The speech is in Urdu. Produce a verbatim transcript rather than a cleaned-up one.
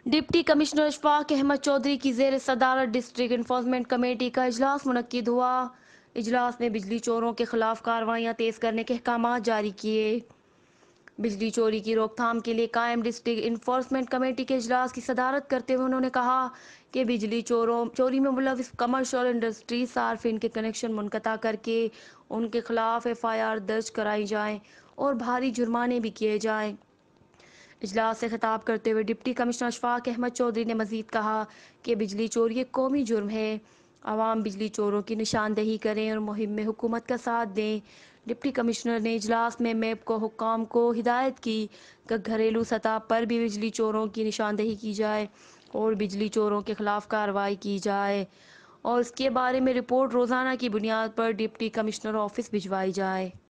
ڈپٹی کمشنر اشفاق احمد چودھری کی زیر صدارت ڈسٹرکٹ انفورسمنٹ کمیٹی کا اجلاس منعقد ہوا۔ اجلاس میں بجلی چوروں کے خلاف کارروائیاں تیز کرنے کے احکامات جاری کیے۔ بجلی چوری کی روک تھام کے لیے قائم ڈسٹرکٹ انفورسمنٹ کمیٹی کے اجلاس کی صدارت کرتے ہوئے انہوں نے کہا کہ بجلی چوروں چوری میں ملوث کمرشل انڈسٹری صارفین کے کنیکشن منقطع کر کے ان کے خلاف ایف آئی آر درج کرائی جائیں اور بھاری جرمانے بھی کیے جائیں۔ اجلاس سے خطاب کرتے ہوئے ڈپٹی کمشنر اشفاق احمد چودھری نے مزید کہا کہ بجلی چوری ایک قومی جرم ہے۔ عوام بجلی چوروں کی نشاندہی کریں اور مہم میں حکومت کا ساتھ دیں۔ ڈپٹی کمشنر نے اجلاس میں میپ کو حکام کو ہدایت کی کہ گھریلو سطح پر بھی بجلی چوروں کی نشاندہی کی جائے اور بجلی چوروں کے خلاف کارروائی کی جائے اور اس کے بارے میں رپورٹ روزانہ کی بنیاد پر ڈپٹی کمشنر آفس بھجوائی جائے۔